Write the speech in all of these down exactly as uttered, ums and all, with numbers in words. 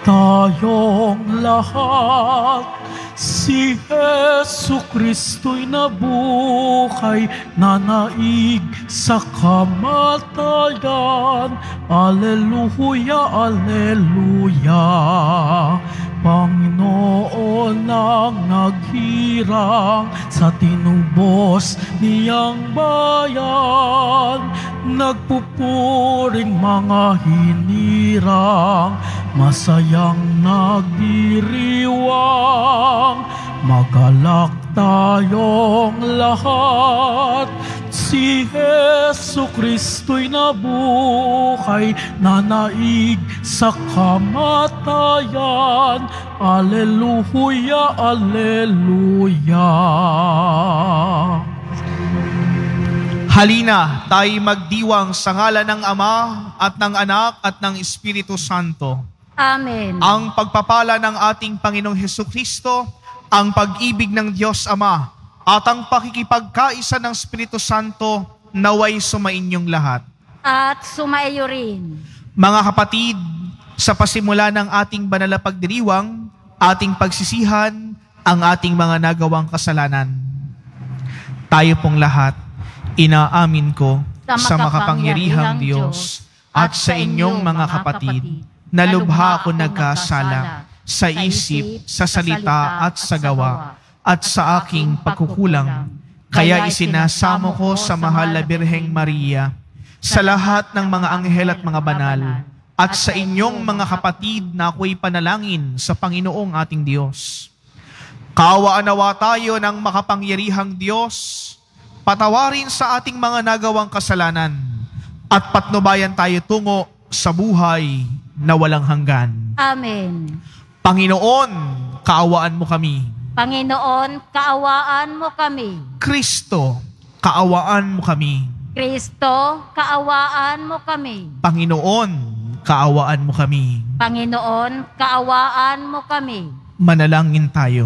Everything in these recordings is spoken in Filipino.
tayong lahat. Si Jesu Kristo'y nabuhay, nanaig sa kamatayan. Alleluia, alleluia. Panginoon ang naghirang sa tinubos niyang bayan. Nagpupuring mga hinirang, masayang nagdiriwang. Magalak tayong lahat. Si Jesu Kristo'y nabuhay, nanaig sa kamatayan. Alleluia, alleluia. Halina, tayo magdiwang sa ngalan ng Ama at ng Anak at ng Espiritu Santo. Amen. Ang pagpapala ng ating Panginoong Hesukristo, ang pag-ibig ng Diyos Ama, at ang pakikipagkaisa ng Espiritu Santo naway sumainyong lahat. At sumaiyo rin. Mga kapatid, sa pasimula ng ating banal na pagdiriwang, ating pagsisihan ang ating mga nagawang kasalanan. Tayo pong lahat, inaamin ko sa makapangyarihang Diyos at sa inyong mga kapatid na lubha ko nagkasala sa isip, sa salita at sa gawa at sa aking pagkukulang. Kaya isinasamo ko sa mahal na Birheng Maria, sa lahat ng mga anghel at mga banal, at sa inyong mga kapatid na ako'y panalangin sa Panginoong ating Diyos. Kaawaan nawa tayo ng makapangyarihang Diyos, patawarin sa ating mga nagawang kasalanan, at patnubayan tayo tungo sa buhay na walang hanggan. Amen. Panginoon, kaawaan mo kami. Panginoon, kaawaan mo kami. Kristo, kaawaan mo kami. Kristo, kaawaan mo kami. Panginoon, kaawaan mo kami. Panginoon, kaawaan mo kami. Manalangin tayo.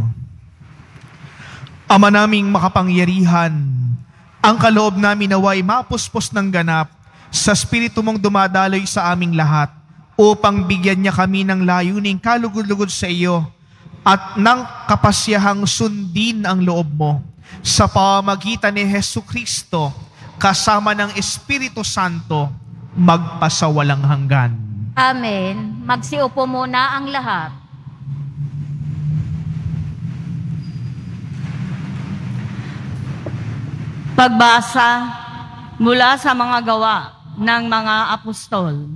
Ama naming makapangyarihan, ang kaloob namin naway mapuspos ng ganap sa Espiritu mong dumadaloy sa aming lahat upang bigyan niya kami ng layuning kalugod-lugod sa iyo at ng kapasyahang sundin ang loob mo sa pamamagitan ni Hesukristo kasama ng Espiritu Santo magpasawalang hanggan. Amen. Magsiupo muna ang lahat. Pagbasa mula sa mga gawa ng mga apostol.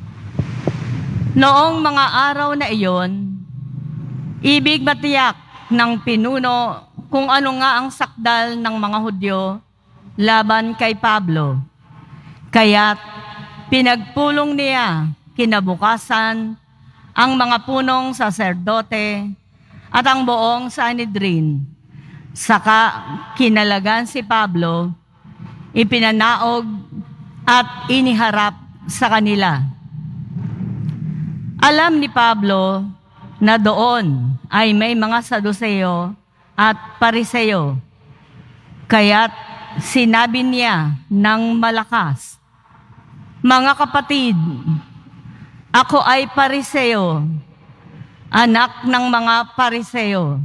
Noong mga araw na iyon, ibig matiyak ng pinuno kung ano nga ang sakdal ng mga Hudyo laban kay Pablo. Kaya't pinagpulong niya kinabukasan ang mga punong saserdote at ang buong Sanhedrin. Saka kinalagan si Pablo, ipinanaog at iniharap sa kanila. Alam ni Pablo na doon ay may mga Saduceo at Pariseo. Kaya't sinabi niya ng malakas, "Mga kapatid, ako ay Pariseo, anak ng mga Pariseo.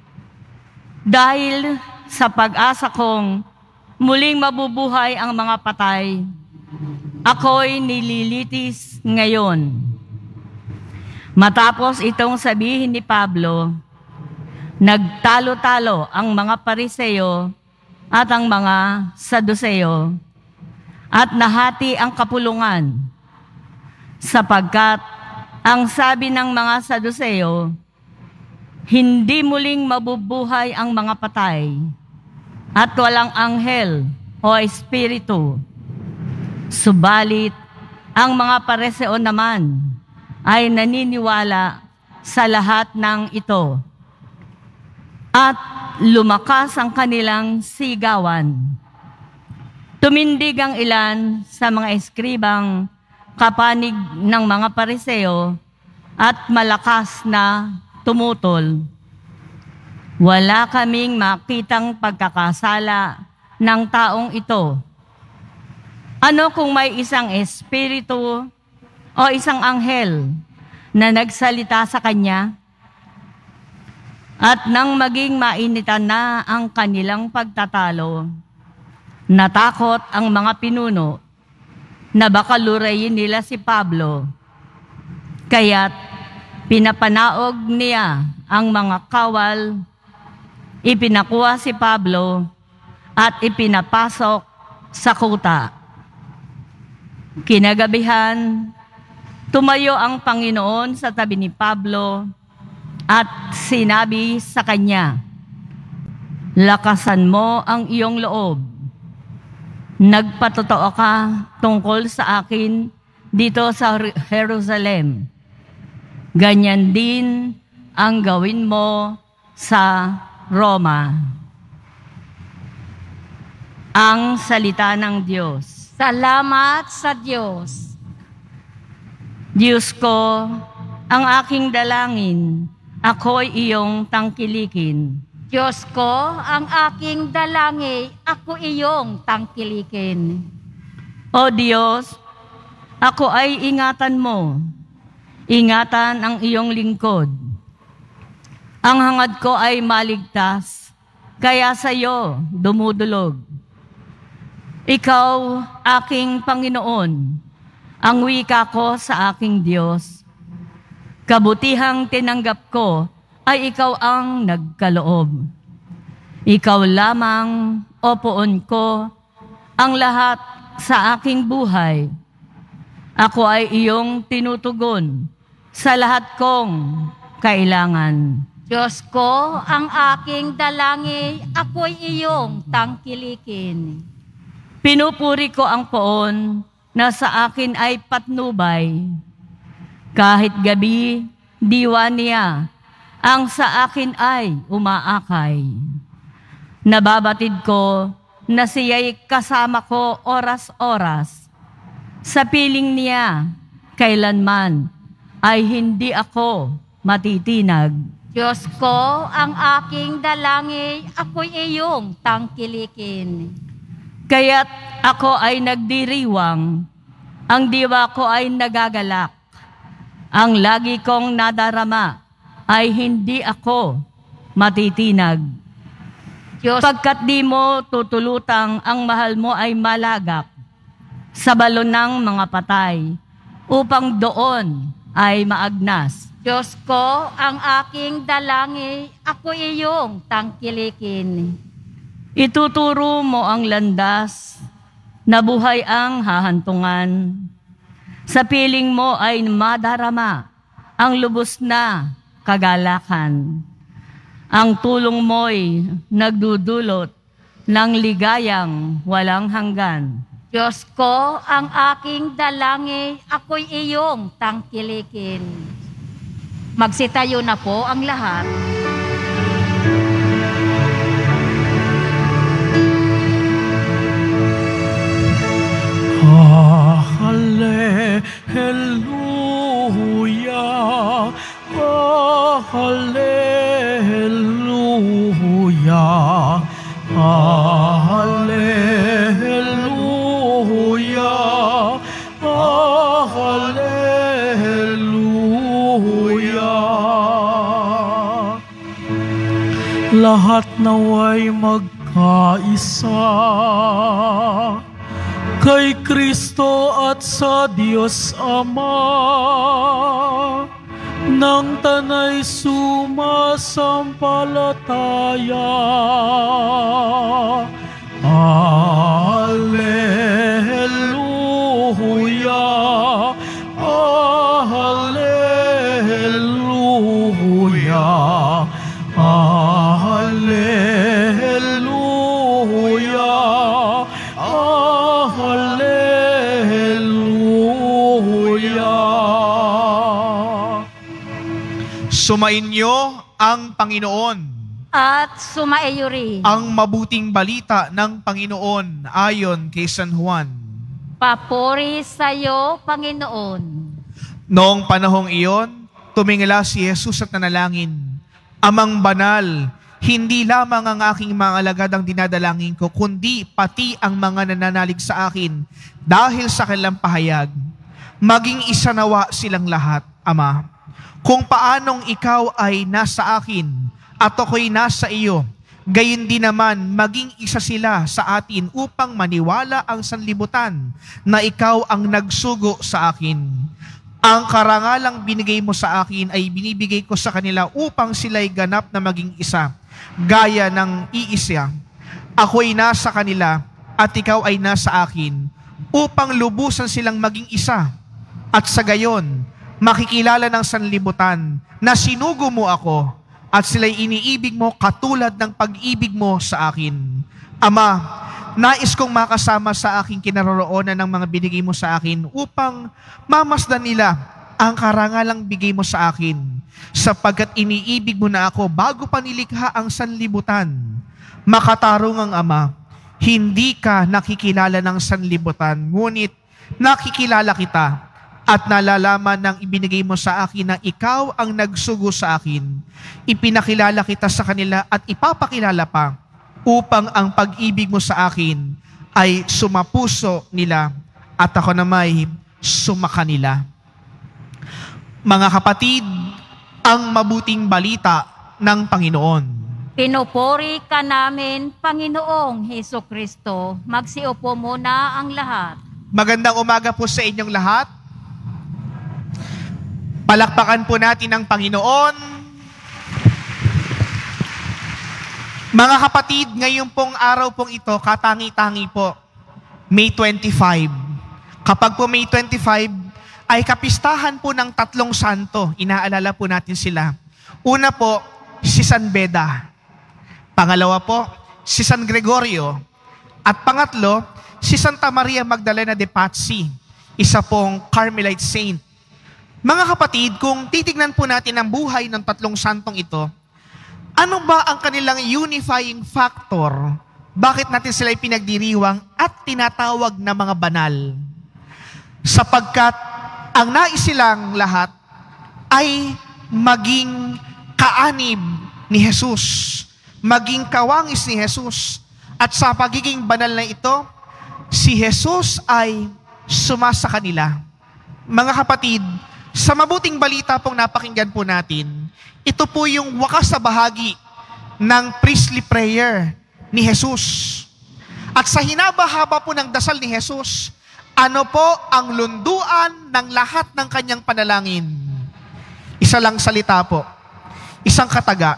Dahil sa pag-asa kong muling mabubuhay ang mga patay, ako'y nililitis ngayon." Matapos itong sabihin ni Pablo, nagtalo-talo ang mga Pariseo at ang mga Saduceo at nahati ang kapulungan, sapagkat ang sabi ng mga Saduceo, hindi muling mabubuhay ang mga patay at walang anghel o espiritu. Subalit, ang mga Pariseo naman ay naniniwala sa lahat ng ito. At lumakas ang kanilang sigawan. Tumindig ang ilan sa mga eskribang kapanig ng mga Pariseo at malakas na tumutol. Wala kaming makitang pagkakasala ng taong ito. Ano kung may isang espiritu o isang anghel na nagsalita sa kanya. At nang maging mainitan na ang kanilang pagtatalo, natakot ang mga pinuno na baka lurayin nila si Pablo. Kaya't pinapanaog niya ang mga kawal, ipinakuha si Pablo at ipinapasok sa kuta. Kinagabihan, tumayo ang Panginoon sa tabi ni Pablo at sinabi sa kanya, "Lakasan mo ang iyong loob. Nagpatotoo ka tungkol sa akin dito sa Jerusalem. Ganyan din ang gawin mo sa Roma." Ang salita ng Diyos. Salamat sa Diyos. Diyos ko, ang aking dalangin, ako'y iyong tangkilikin. Diyos ko, ang aking dalangin, ako iyong tangkilikin. O Diyos, ako ay ingatan mo. Ingatan ang iyong lingkod. Ang hangad ko ay maligtas, kaya sa iyo dumudulog. Ikaw, aking Panginoon, ang wika ko sa aking Diyos. Kabutihang tinanggap ko ay ikaw ang nagkaloob. Ikaw lamang, o poon ko, ang lahat sa aking buhay. Ako ay iyong tinutugon sa lahat kong kailangan. Diyos ko, ang aking dalangin, ako'y iyong tangkilikin. Pinupuri ko ang poon na sa akin ay patnubay. Kahit gabi, diwa niya, ang sa akin ay umaakay. Nababatid ko na siya'y kasama ko oras-oras. Sa piling niya, kailanman ay hindi ako matitinag. Diyos ko, ang aking dalangin, ako'y iyong tangkilikin. Kaya't ako ay nagdiriwang, ang diwa ko ay nagagalak. Ang lagi kong nadarama ay hindi ako matitinag. Diyos, Pagkat di mo tutulutang ang mahal mo ay malagap sa balon ng mga patay, upang doon ay maagnas. Diyos ko, ang aking dalangin, ako iyong tangkilikin. Ituturo mo ang landas, na buhay ang hahantungan. Sa piling mo ay madarama ang lubos na kagalakan. Ang tulong mo'y nagdudulot ng ligayang walang hanggan. Diyos ko, ang aking dalangin, ako'y iyong tangkilikin. Magsitayo na po ang lahat. Ah, hallelujah, ah, hallelujah, ah, hallelujah, ah, hallelujah. Lahat naway magkaisa kay Kristo at sa Diyos Ama, nang tanay sumasampalataya. Alleluia, alleluia, alleluia, alleluia. Sumainyo ang Panginoon. At sumaiyo rin. Ang mabuting balita ng Panginoon ayon kay San Juan. Papuri sa iyo, Panginoon. Noong panahong iyon, tumingala si Jesus at nanalangin, Amang banal, hindi lamang ang aking mga alagad ang dinadalangin ko, kundi pati ang mga nananalig sa akin dahil sa kanilang pahayag. Maging isa nawa silang lahat, Ama. kung paanong ikaw ay nasa akin at ako'y nasa iyo, gayon din naman maging isa sila sa atin upang maniwala ang sanlibutan na ikaw ang nagsugo sa akin. Ang karangalang binigay mo sa akin ay binibigay ko sa kanila upang sila'y ganap na maging isa, gaya ng iisa. Ako'y nasa kanila at ikaw ay nasa akin, upang lubusan silang maging isa. At sa gayon, makikilala ng sanlibutan na sinugo mo ako at sila'y iniibig mo katulad ng pag-ibig mo sa akin. Ama, nais kong makasama sa aking kinaroroonan ng mga binigay mo sa akin upang mamasdan nila ang karangalang bigay mo sa akin, sapagkat iniibig mo na ako bago pa nilikha ang sanlibutan. Makatarungang Ama, hindi ka nakikilala ng sanlibutan, ngunit nakikilala kita at nalalaman ng ibinigay mo sa akin na ikaw ang nagsugo sa akin. Ipinakilala kita sa kanila at ipapakilala pa upang ang pag-ibig mo sa akin ay sumapuso nila at ako namay sumakanila. Mga kapatid, ang mabuting balita ng Panginoon. Pinupuri ka namin, Panginoong Hesukristo. Magsiupo muna ang lahat. Magandang umaga po sa inyong lahat. Palakpakan po natin ang Panginoon. Mga kapatid, ngayon pong araw pong ito, katangi-tangi po, May twenty-fifth. Kapag po May twenty-fifth, ay kapistahan po ng tatlong santo. Inaalala po natin sila. Una po, si San Beda. Pangalawa po, si San Gregorio. At pangatlo, si Santa Maria Magdalena de Pazzi, isa pong Carmelite saint. Mga kapatid, kung titignan po natin ang buhay ng tatlong santong ito, ano ba ang kanilang unifying factor? Bakit natin sila pinagdiriwang at tinatawag na mga banal? Sapagkat ang nais silang lahat ay maging kaanib ni Jesus, maging kawangis ni Jesus, at sa pagiging banal na ito, si Jesus ay sumasa kanila. Mga kapatid, sa mabuting balita pong napakinggan po natin, ito po yung wakas na bahagi ng priestly prayer ni Jesus. At sa hinaba-haba po ng dasal ni Jesus, ano po ang lunduan ng lahat ng kanyang panalangin? Isa lang salita po, isang kataga,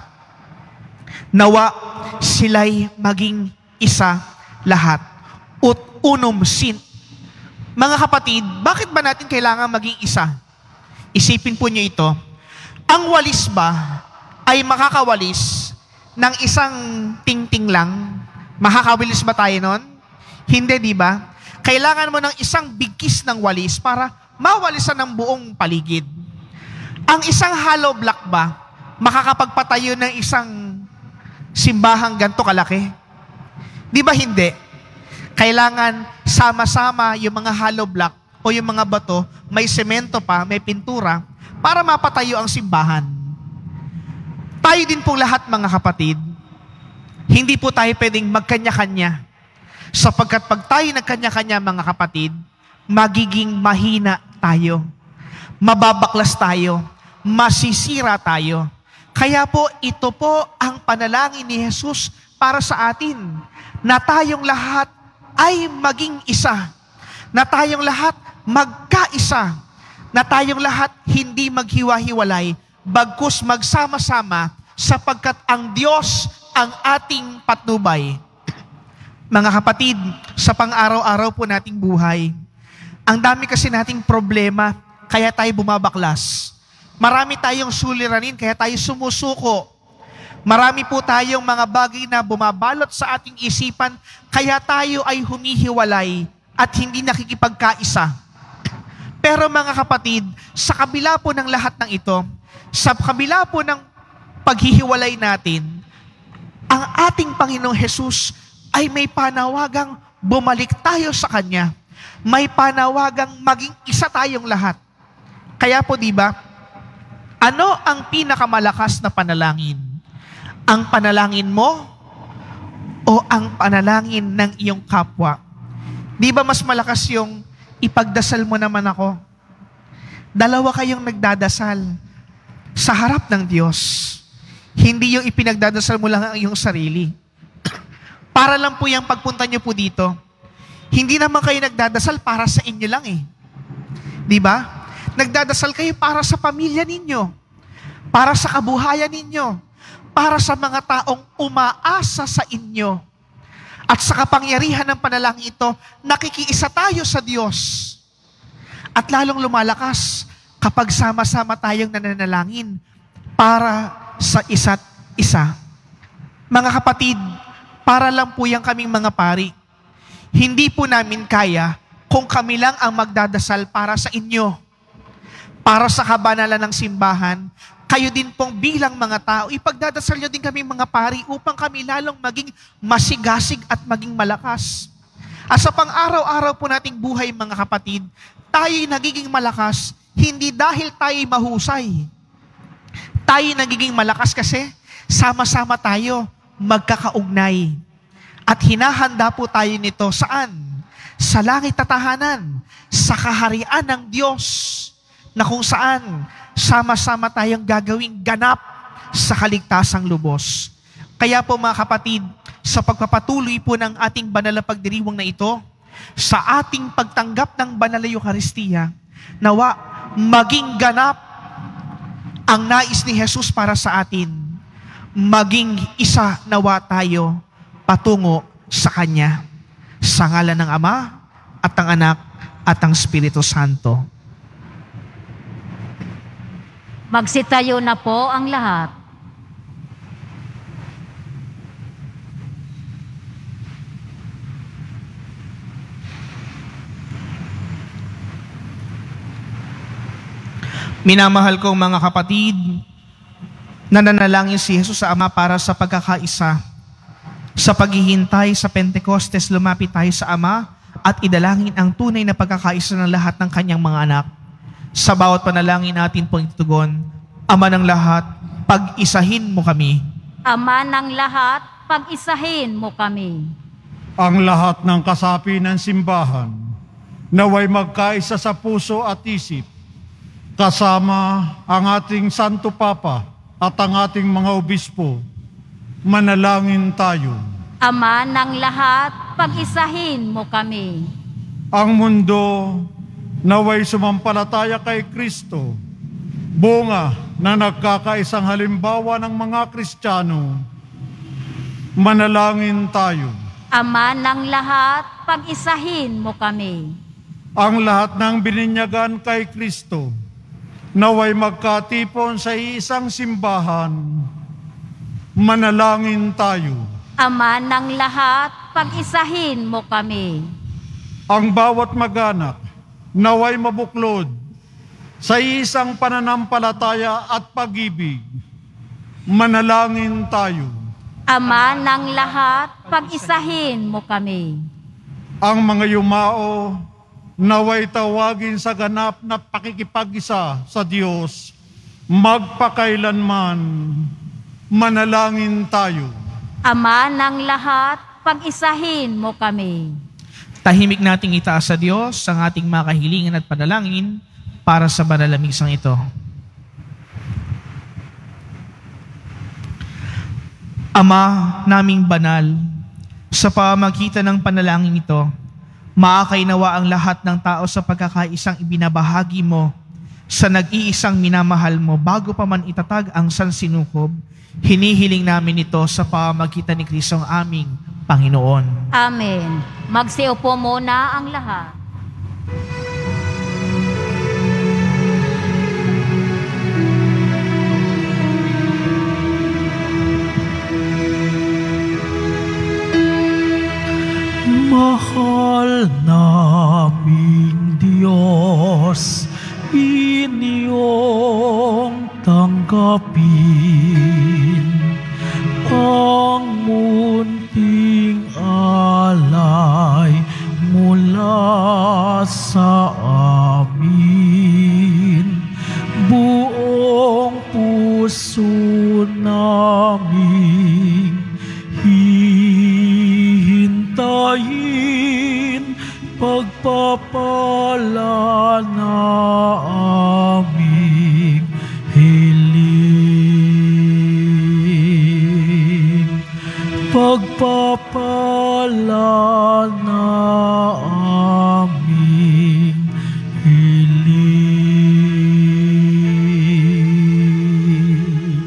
nawa sila'y maging isa lahat. Ut unum sint. Mga kapatid, bakit ba natin kailangan maging isa? Isipin po niyo ito. Ang walis ba ay makakawalis ng isang tingting lang? Makakawalis ba tayo nun? Hindi, di ba? Kailangan mo ng isang bigkis ng walis para mawalisan ng buong paligid. Ang isang hollow block ba, makakapagpatayo ng isang simbahang ganito kalaki? Di ba hindi? Kailangan sama-sama yung mga hollow block o yung mga bato, may semento pa, may pintura, para mapatayo ang simbahan. Tayo din po lahat, mga kapatid, hindi po tayo pwedeng magkanya-kanya. Sapagkat pag tayo nagkanya-kanya, mga kapatid, magiging mahina tayo. Mababaklas tayo. Masisira tayo. Kaya po, ito po ang panalangin ni Jesus para sa atin, na tayong lahat ay maging isa. Na tayong lahat magkaisa, na tayong lahat hindi maghiwa-hiwalay, bagkus magsama-sama, sapagkat ang Diyos ang ating patnubay. Mga kapatid, sa pang-araw-araw po nating buhay, ang dami kasi nating problema, kaya tayo bumabaklas. Marami tayong suliranin, kaya tayo sumusuko. Marami po tayong mga bagay na bumabalot sa ating isipan, kaya tayo ay humihiwalay at hindi nakikipagkaisa. Pero mga kapatid, sa kabila po ng lahat ng ito, sa kabila po ng paghihiwalay natin, ang ating Panginoong Jesus ay may panawagang bumalik tayo sa Kanya. May panawagang maging isa tayong lahat. Kaya po, di ba, ano ang pinakamalakas na panalangin? Ang panalangin mo o ang panalangin ng iyong kapwa? Di ba mas malakas yung ipagdasal mo naman ako? Dalawa kayong nagdadasal. sa harap ng Diyos. Hindi yung ipinagdadasal mo lang ang iyong sarili. Para lang po yung pagpunta nyo po dito. Hindi naman kayo nagdadasal para sa inyo lang eh. Di ba? Nagdadasal kayo para sa pamilya ninyo, para sa kabuhayan ninyo, para sa mga taong umaasa sa inyo. At sa kapangyarihan ng panalangin ito, nakikiisa tayo sa Diyos. At lalong lumalakas kapag sama-sama tayong nananalangin para sa isa't isa. Mga kapatid, para lang po yung kaming mga pari. Hindi po namin kaya kung kami lang ang magdadasal para sa inyo. Para sa kabanalan ng simbahan, kayo din pong bilang mga tao, ipagdadasal nyo din kami mga pari upang kami lalong maging masigasig at maging malakas. At sa pang-araw-araw po nating buhay mga kapatid, tayo'y nagiging malakas, hindi dahil tayo'y mahusay. Tayo'y nagiging malakas kasi sama-sama tayo magkakaugnay. At hinahanda po tayo nito saan? Sa langit at tahanan, sa kaharian ng Diyos, na kung saan sama-sama tayong gagawing ganap sa kaligtasang lubos. Kaya po mga kapatid, sa pagpapatuloy po ng ating banal na pagdiriwang na ito, sa ating pagtanggap ng banal na Eucharistia, nawa maging ganap ang nais ni Jesus para sa atin. Maging isa nawa tayo patungo sa Kanya. Sa ngalan ng Ama at ng Anak at ng Espiritu Santo. Magsitayo na po ang lahat. Minamahal kong mga kapatid, nananalangin si Jesus sa Ama para sa pagkakaisa. Sa paghihintay sa Pentecostes, lumapit tayo sa Ama at idalangin ang tunay na pagkakaisa ng lahat ng Kanyang mga anak. Sa bawat panalangin natin pong itutugon, Ama ng lahat, pag-isahin mo kami. Ama ng lahat, pag-isahin mo kami. Ang lahat ng kasapi ng simbahan, naway magkaisa sa puso at isip, kasama ang ating Santo Papa at ang ating mga obispo, manalangin tayo. Ama ng lahat, pag-isahin mo kami. Ang mundo, naway sumampalataya kay Kristo, bunga na nagkakaisang halimbawa ng mga Kristiyano. Manalangin tayo. Ama ng lahat, pag-isahin mo kami. Ang lahat ng bininyagan kay Kristo, naway magkatipon sa isang simbahan. Manalangin tayo. Ama ng lahat, pag-isahin mo kami. Ang bawat mag-anak, naway mabuklod sa isang pananampalataya at pag-ibig. Manalangin tayo. Ama ng lahat, pag-isahin mo kami. Ang mga yumao, naway tawagin sa ganap na pakikipag-isa sa Diyos, magpakailanman. Manalangin tayo. Ama ng lahat, pag-isahin mo kami. Tahimik nating itaas sa Diyos ang ating mga kahilingan at panalangin para sa banal na misang ito. Ama naming banal, sa pamamagitan ng panalangin ito, maakainawa ang lahat ng tao sa pagkakaisang ibinabahagi mo sa nag-iisang minamahal mo bago pa man itatag ang sansinukob. Hinihiling namin ito sa pamamagitan ni Kristong aming Panginoon. Amen. Magsiupo muna ang lahat. Mahal naming Diyos, inyong tanggapin ang munting alay mula sa amin. Buong puso naming hihintayin pagpapala na aming hiling. pagpapala na aming hiling.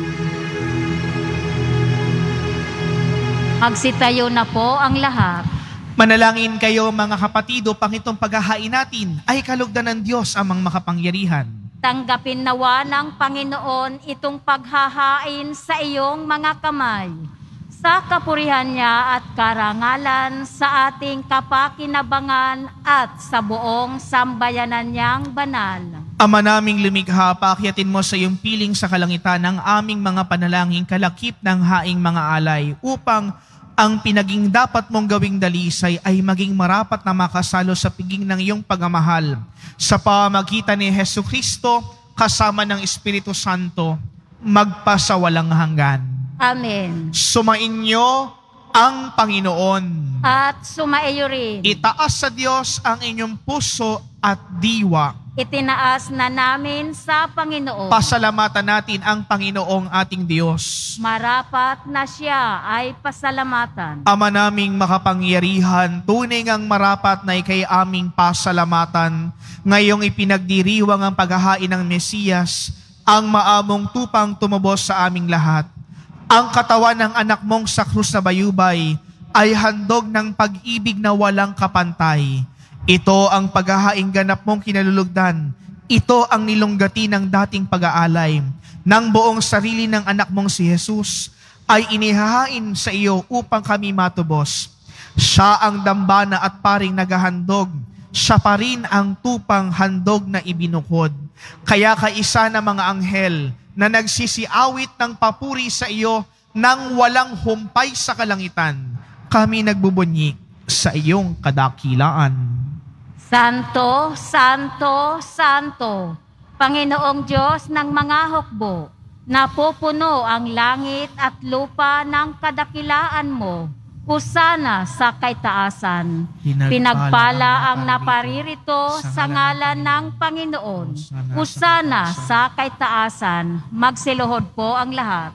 Magsitayo na po ang lahat. Manalangin kayo mga kapatido, pang itong paghahain natin ay kalugdan ng Diyos amang makapangyarihan. Tanggapin nawa ng Panginoon itong paghahain sa iyong mga kamay, sa kapurihan niya at karangalan sa ating kapakinabangan at sa buong sambayanan niyang banal. Ama naming lumikha, paakyatin mo sa iyong piling sa kalangitan ng aming mga panalangin kalakip ng haing mga alay upang ang pinaging dapat mong gawing dalisay ay maging marapat na makasalo sa piging ng iyong pagmamahal sa pamagitan ni Hesukristo kasama ng Espiritu Santo magpasawalang hanggan. Amen. Sumainyo ang Panginoon. At sumaiyo rin. Itaas sa Diyos ang inyong puso at diwa. Itinaas na namin sa Panginoon. Pasalamatan natin ang Panginoong ating Diyos. Marapat na siya ay pasalamatan. Ama naming makapangyarihan, tunay ngang marapat na ikay aming pasalamatan. Ngayong ipinagdiriwang ang paghahain ng Mesiyas, ang maamong tupang tumubos sa aming lahat. Ang katawan ng anak mong sa krus na bayubay ay handog ng pag-ibig na walang kapantay. Ito ang paghahaing ganap mong kinalulugdan. Ito ang nilunggati ng dating pag-aalay. Nang buong sarili ng anak mong si Jesus ay inihahain sa iyo upang kami matubos. Siya ang dambana at paring naghahandog. Siya pa rin ang tupang handog na ibinukod. Kaya kaisa na mga anghel na nagsisiawit ng papuri sa iyo nang walang humpay sa kalangitan, kami nagbubunyi sa iyong kadakilaan. Santo, Santo, Santo, Panginoong Diyos ng mga hukbo, napupuno ang langit at lupa ng kadakilaan mo. Hosana sa kaitaasan. Pinagpala ang naparirito sa ngalan ng Panginoon. Hosana sa kaitaasan. Magsiluhod po ang lahat.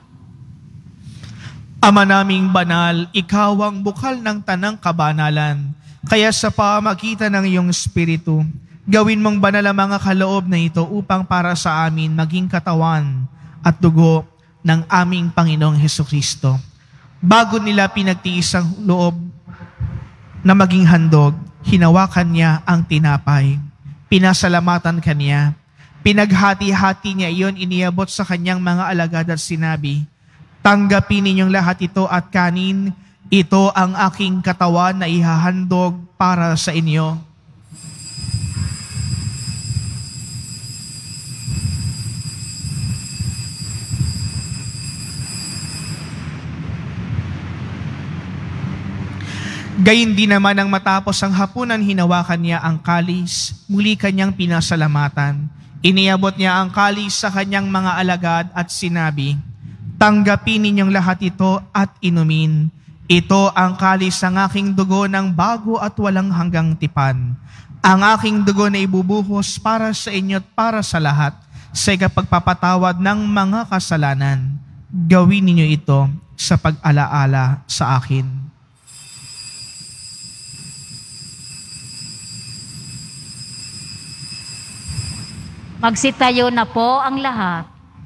Ama naming banal, ikaw ang bukal ng tanang kabanalan. Kaya sa pamagitan ng iyong Espiritu, gawin mong banal ang mga kaloob na ito upang para sa amin maging katawan at dugo ng aming Panginoong Hesukristo. Bago nila pinagtiis ang loob na maging handog, hinawakan niya ang tinapay. Pinasalamatan kanya. Pinaghati-hati niya iyon, iniabot sa kanyang mga alagad at sinabi, "Tanggapin ninyong lahat ito at kanin. Ito ang aking katawan na ihahandog para sa inyo." Gayun din naman ang matapos ang hapunan, hinawakan niya ang kalis, muli kanyang pinasalamatan. Iniabot niya ang kalis sa kanyang mga alagad at sinabi, "Tanggapin ninyong lahat ito at inumin. Ito ang kalis ng aking dugo ng bago at walang hanggang tipan. Ang aking dugo na ibubuhos para sa inyo at para sa lahat sa ikapagpapatawad ng mga kasalanan. Gawin ninyo ito sa pag-alaala sa akin." Magsitayo na po ang lahat.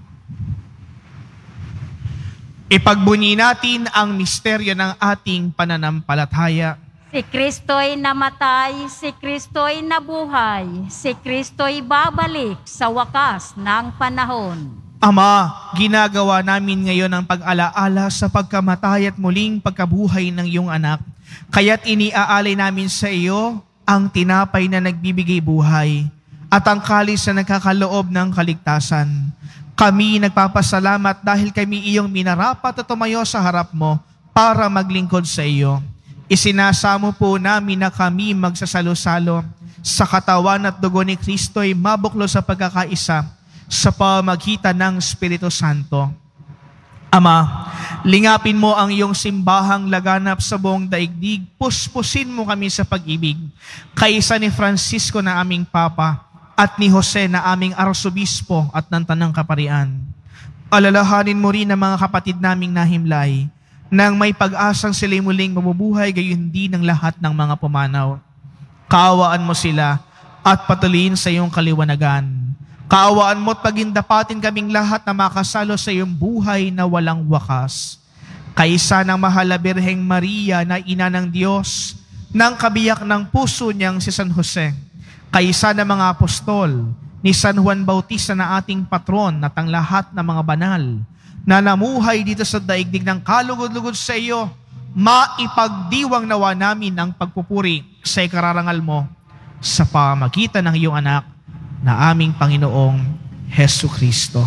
Ipagbunyi natin ang misteryo ng ating pananampalataya. Si Kristo'y namatay, si Kristo'y nabuhay, si Kristo'y babalik sa wakas ng panahon. Ama, ginagawa namin ngayon ang pag-alaala sa pagkamatay at muling pagkabuhay ng iyong anak. Kaya't iniaalay namin sa iyo ang tinapay na nagbibigay buhay at ang kalis na nagkakaloob ng kaligtasan. Kami nagpapasalamat dahil kami iyong minarapat at tumayo sa harap mo para maglingkod sa iyo. Isinasamo po namin na kami magsasalo-salo sa katawan at dugo ni Kristo'y mabuklo sa pagkakaisa sa pamagitan ng Espiritu Santo. Ama, lingapin mo ang iyong simbahang laganap sa buong daigdig. Puspusin mo kami sa pag-ibig. Kaisa ni Francisco na aming Papa at ni Jose na aming Arsobispo at ng Tanang Kaparian. Alalahanin mo rin ang mga kapatid naming nahimlay nang may pag-asang sila'y muling mabubuhay, gayon din ng lahat ng mga pumanaw. Kaawaan mo sila at patuloyin sa iyong kaliwanagan. Kaawaan mo at pagindapatin kaming lahat na makasalo sa iyong buhay na walang wakas. Kaisa ng mahal na Birheng Maria na ina ng Diyos, ng kabiyak ng puso niyang si San Jose, kaisa ng mga apostol, ni San Juan Bautista na ating patron at ang lahat ng mga banal, na namuhay dito sa daigdig ng kalugod-lugod sa iyo, maipagdiwang nawa namin ang pagpupuri sa ikararangal mo sa pamamagitan ng iyong anak na aming Panginoong Hesu Kristo.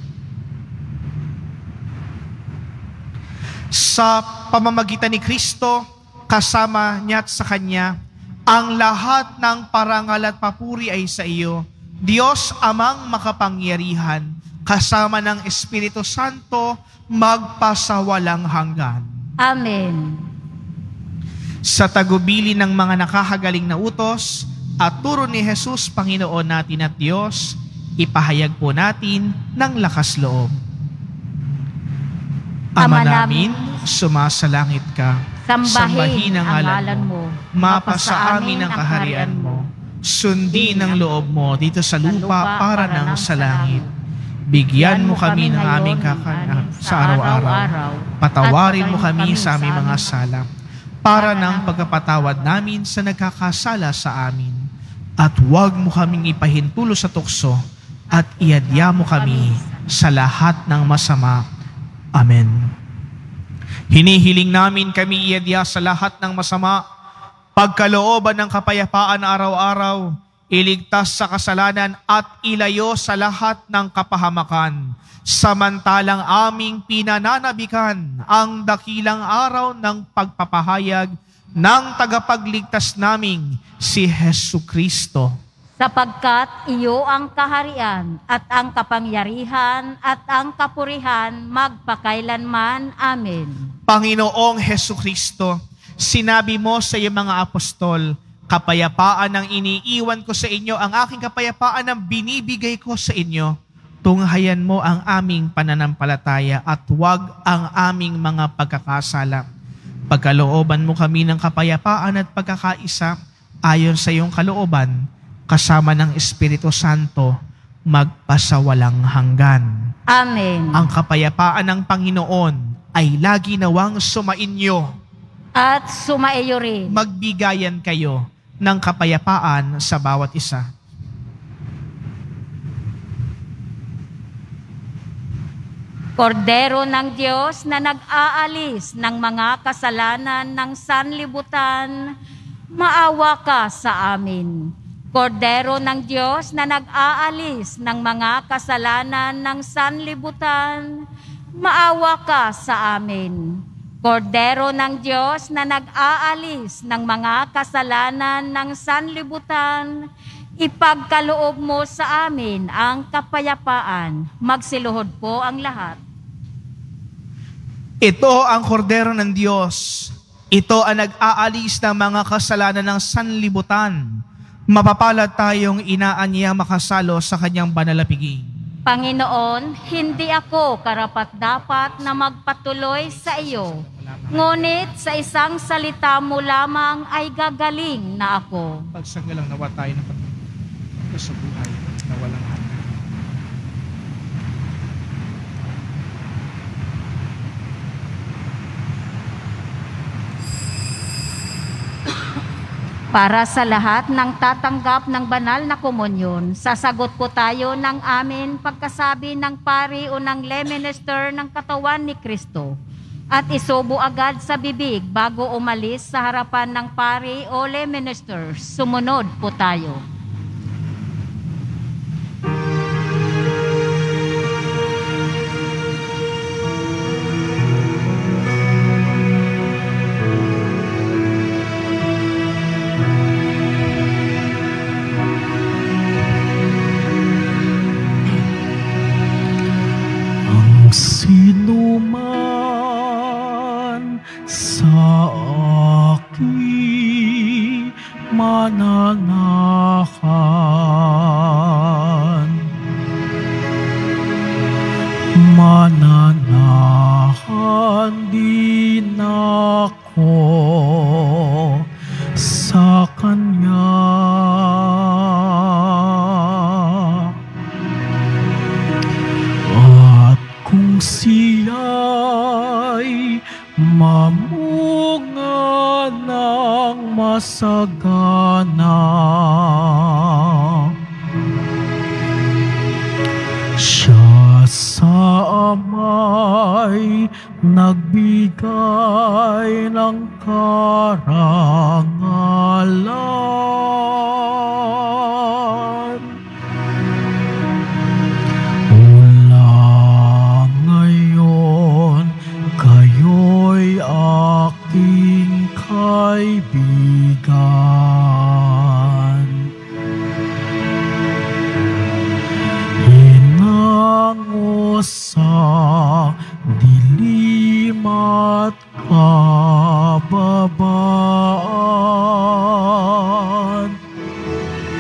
Sa pamamagitan ni Kristo, kasama niya at sa Kanya, ang lahat ng parangal at papuri ay sa iyo, Diyos Amang makapangyarihan, kasama ng Espiritu Santo, magpasawalang hanggan. Amen. Sa tagubili ng mga nakahagaling na utos at turo ni Jesus, Panginoon natin at Diyos, ipahayag po natin ng lakas loob. Ama namin, sumasalangit ka. Sambahin ang ngalan mo. Mapasa amin ang kaharian mo. Sundin ang loob mo dito sa lupa para ng sa langit. Bigyan mo kami ng aming kakanan sa araw-araw. Patawarin mo kami sa aming mga sala para ng pagkapatawad namin sa nagkakasala sa amin. At huwag mo kaming ipahintulo sa tukso at iadya mo kami sa lahat ng masama. Amen. Hinihiling namin kami iadya sa lahat ng masama, pagkalooban ng kapayapaan araw-araw, iligtas sa kasalanan at ilayo sa lahat ng kapahamakan, samantalang aming pinananabikan ang dakilang araw ng pagpapahayag ng tagapagligtas naming si Hesu Kristo. Sapagkat iyo ang kaharian at ang kapangyarihan at ang kapurihan magpakailanman. Amen. Panginoong Hesu Kristo, sinabi mo sa iyong mga apostol, kapayapaan ang iniiwan ko sa inyo, ang aking kapayapaan ang binibigay ko sa inyo. Tunghayan mo ang aming pananampalataya at huwag ang aming mga pagkakasala. Pagkalooban mo kami ng kapayapaan at pagkakaisa ayon sa iyong kalooban, kasama ng Espiritu Santo, magpasawalang hanggan. Amen. Ang kapayapaan ng Panginoon ay lagi nawang sumainyo. At sumaiyo rin. Magbigayan kayo ng kapayapaan sa bawat isa. Kordero ng Diyos na nag-aalis ng mga kasalanan ng sanlibutan, maawa ka sa amin. Kordero ng Diyos na nag-aalis ng mga kasalanan ng sanlibutan, maawa ka sa amin. Kordero ng Diyos na nag-aalis ng mga kasalanan ng sanlibutan, ipagkaloob mo sa amin ang kapayapaan. Magsiluhod po ang lahat. Ito ang kordero ng Diyos. Ito ang nag-aalis ng mga kasalanan ng sanlibutan. Mapapalad tayong inaanyang makasalo sa kanyang banal na piging. Panginoon, hindi ako karapat-dapat na magpatuloy sa iyo. Ngunit sa isang salita mo lamang ay gagaling na ako. Pagsanggalang nawa tayo ng patuloy sa buhay na walang hanggan. Para sa lahat ng tatanggap ng banal na komunyon, sasagot po tayo ng amin pagkasabi ng pari o ng lay minister ng katawan ni Kristo at isubo agad sa bibig bago umalis sa harapan ng pari o lay minister. Sumunod po tayo. Sino man sa akin mananakot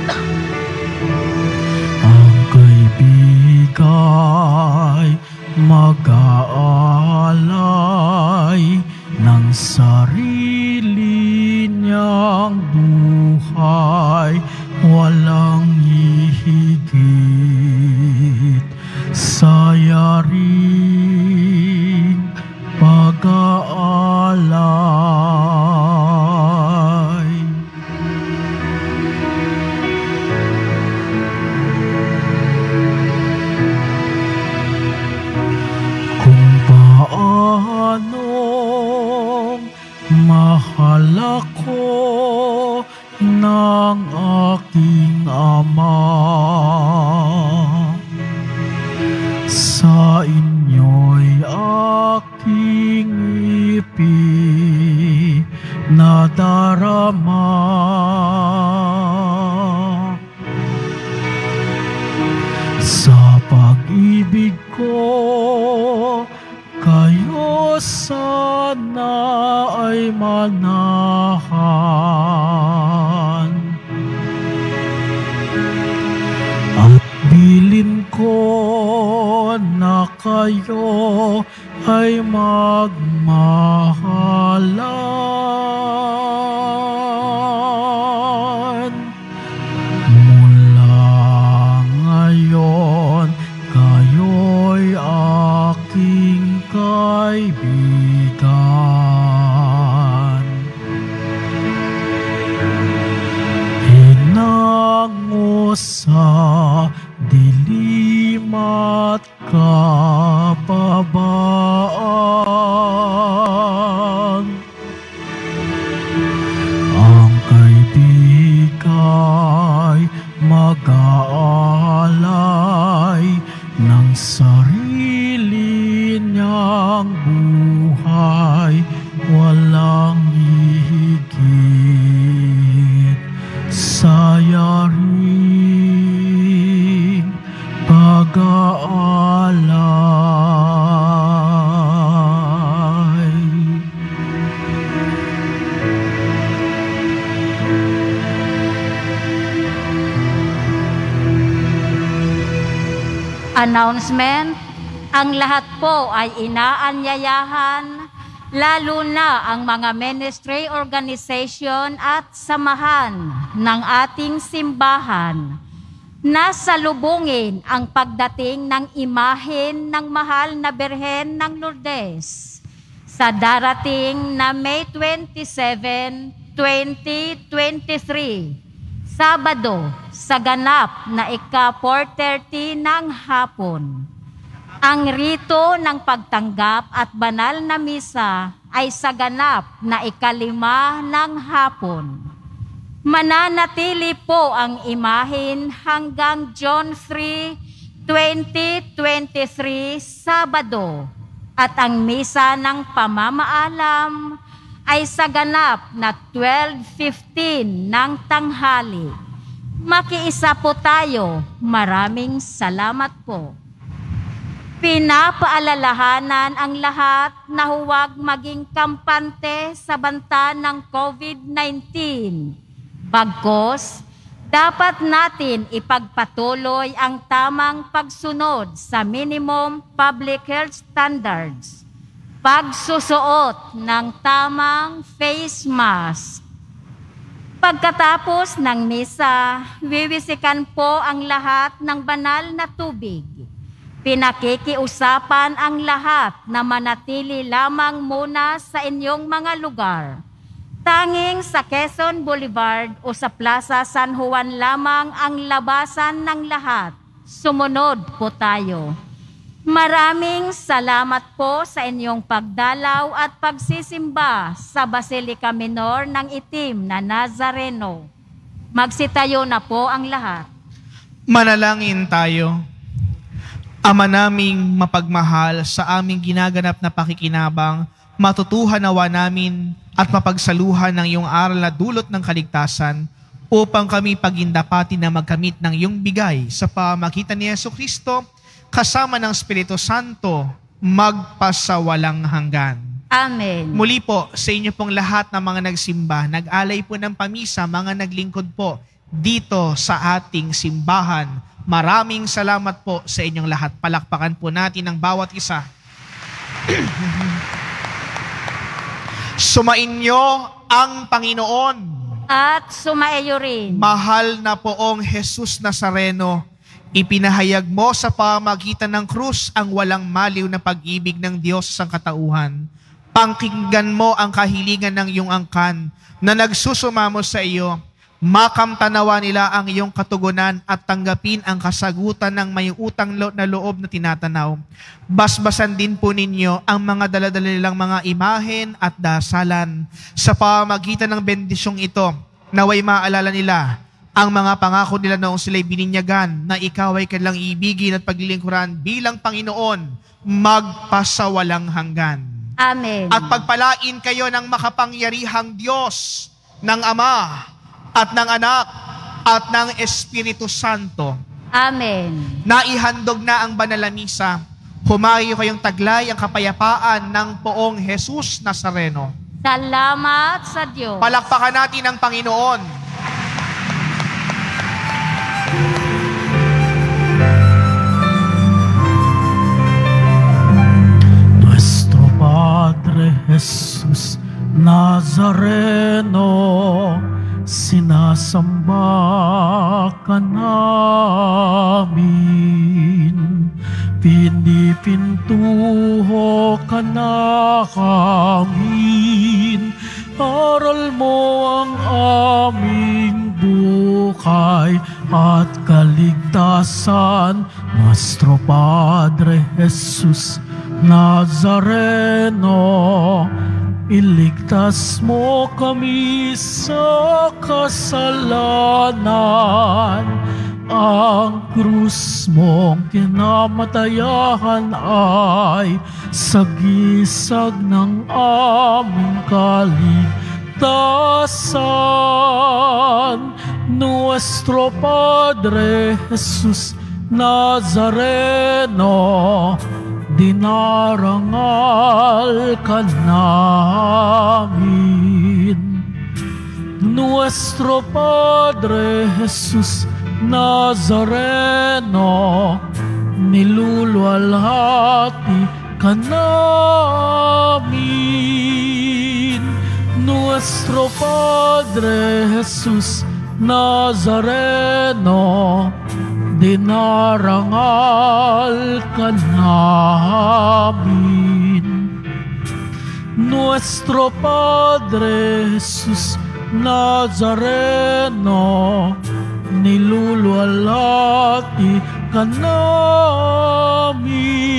Ang kaibigay mag-aalay ng sarili niyang buhay, walang hihigit sa yaring pag-aalay. Kung paanong mahal ako ng aking Ama, sa inyo'y aking ipinadarama. Sa pag-ibig ko, kayo sana ay manahan. At bilin ko na kayo ay magmahalan. Mula ngayon, kayo'y aking kaibigan. Hinango sa dilim at kababaan, ang kaibigay mag-aalay ng sarili niyang buhay, walang hihigit sa yaring pag-aalay. Announcement, ang lahat po ay inaanyayahan, lalo na ang mga ministry organization at samahan ng ating simbahan, na salubungin ang pagdating ng imahen ng mahal na Birhen ng Lourdes sa darating na May twenty-seven, twenty twenty-three, Sabado, sa ganap na ika four thirty ng hapon. Ang rito ng pagtanggap at banal na misa ay sa ganap na ikalima ng hapon. Mananatili po ang imahen hanggang John three, twenty twenty-three, Sabado. At ang misa ng pamamaalam ay sa ganap na twelve fifteen ng tanghali. Makiisa po tayo. Maraming salamat po. Pinapaalalahanan ang lahat na huwag maging kampante sa banta ng COVID nineteen. Bagkus, dapat natin ipagpatuloy ang tamang pagsunod sa minimum public health standards. Pagsusuot ng tamang face mask. Pagkatapos ng misa, wiwisikan po ang lahat ng banal na tubig. Pinakikiusapan ang lahat na manatili lamang muna sa inyong mga lugar. Tanging sa Quezon Boulevard o sa Plaza San Juan lamang ang labasan ng lahat. Sumunod po tayo. Maraming salamat po sa inyong pagdalaw at pagsisimba sa Basilica Minor ng Itim na Nazareno. Magsitayo na po ang lahat. Manalangin tayo. Ama naming mapagmahal, sa aming ginaganap na pakikinabang, matutuhan nawa namin at mapagsaluhan ng iyong aral na dulot ng kaligtasan upang kami pagindapati na magkamit ng iyong bigay sa pamagitan ni Jesucristo kasama ng Espiritu Santo magpasawalang hanggan. Amen. Muli po sa inyo pong lahat ng mga nagsimba, nag-alay po ng pamisa, mga naglingkod po, dito sa ating simbahan. Maraming salamat po sa inyong lahat. Palakpakan po natin ang bawat isa. Sumainyo ang Panginoon. At sumaiyo rin. Mahal na poong Jesus Nazareno, ipinahayag mo sa pamagitan ng krus ang walang maliw na pag-ibig ng Diyos sa katauhan. Pangkinggan mo ang kahilingan ng iyong angkan na nagsusumamo sa iyo. Makamtanawa nila ang iyong katugunan at tanggapin ang kasagutan ng may utang lo- na loob na tinatanaw. Basbasan din po ninyo ang mga daladala nilang mga imahen at dasalan. Sa pamagitan ng bendisyong ito, naway maalala nila ang mga pangako nila noong sila'y bininyagan na ikaw ay kanilang ibigin at paglilingkuran bilang Panginoon magpasawalang hanggan. Amen. At pagpalain kayo ng makapangyarihang Diyos, ng Ama, at ng Anak, at ng Espiritu Santo. Amen. Naihandog na ang banal na misa. Humayo kayong taglay ang kapayapaan ng poong Jesus Nazareno. Salamat sa Diyos. Palakpakan natin ang Panginoon. Nuestro Padre Jesus Nazareno, sinasamba ka namin, pinipintuho ka na amin, aral mo ang aming buhay at kaligtasan. Nuestro Padre Jesus Nazareno, iligtas mo kami sa kasalanan. Ang krus mong kinamatayan ay sagisag ng aming kaligtasan. Nuestro Padre Jesus Nazareno, dinarangal ka namin. Nuestro Padre Jesus Nazareno, niluluwalhati ka namin. Nuestro Padre Jesus Nazareno, dinarangal ka namin. Nuestro Padre Jesus Nazareno, niluluwalhati ka namin.